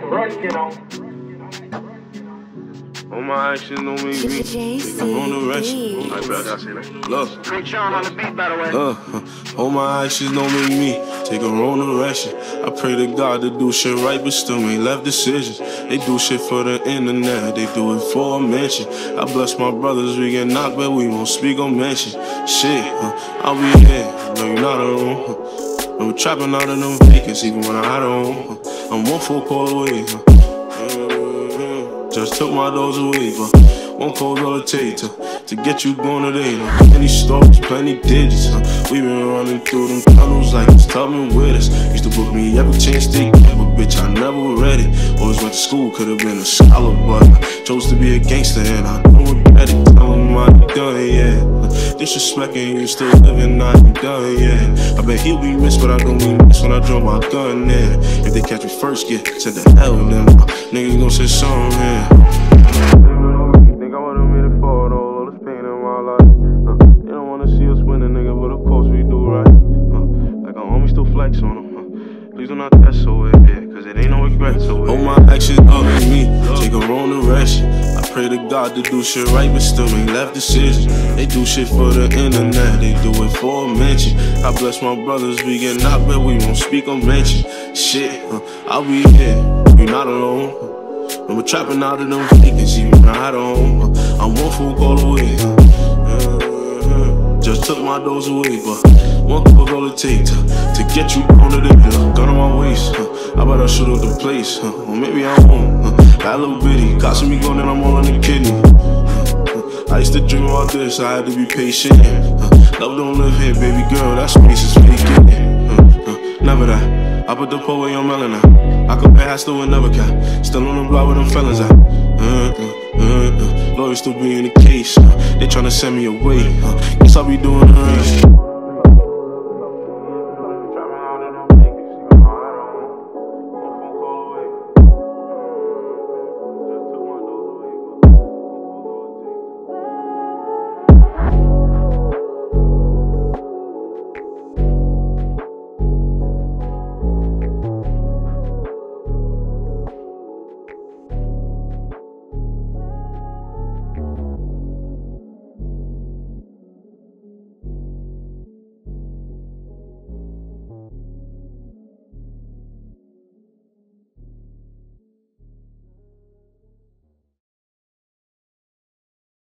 All my actions don't make me. I'm on the rest. Look. Great Sean on the beat, by the way. All my actions don't make me take a wrong direction. I pray to God to do shit right, but still make left decisions. They do shit for the internet, they do it for a mention. I bless my brothers, we get knocked, but we won't speak or mention. Shit, I'll be here, no you're not alone. I'm trapping out of them vacants, even when I don't. I'm 1 phone call away. Just took my doors away, but 1 call all it takes to get you going today. Many stories, plenty digits. We been running through them tunnels like it's coming with us. Used to book me every chance they get, but bitch, I never read it. Always went to school, could've been a scholar, but I chose to be a gangster, and I don't regret it. Tell them I ain't done yet. Disrespecting you, still living, I ain't done yet. I bet he'll be missed, but I don't be missed when I draw my gun there. If they catch me first, get sent to hell, then niggas gon' say something, yeah. Think I would've made it forward, all this pain in my life. They don't wanna see us winning, nigga, but of course we do, right? Like our homies still flex on them. Please do not test over here, cause it ain't no regrets over here. All my actions up in me, take a wrong direction. I pray to God to do shit right, but still make left decisions. They do shit for the internet, they do it for a mention. I bless my brothers, we get knocked, but we won't speak or mention. Shit, I'll be here, you're not alone. I'm trapping out of them vacants, even when I don't. I'm 1 phone call away. Just took my doors away, but 1 call all it takes to get you on the day. Gun on my waist, I better shoot up the place. Or maybe I won't. That little bitty, costing me going and I'm all in the kidney. I used to dream about this, I had to be patient. Love don't live here, baby girl, that space is vacant. Never that, I put the poet on melanin. I compare high still and never cap. Still on the block with them fellas at. Lawyers still be in the case. They tryna send me away. Guess I'll be doing the race.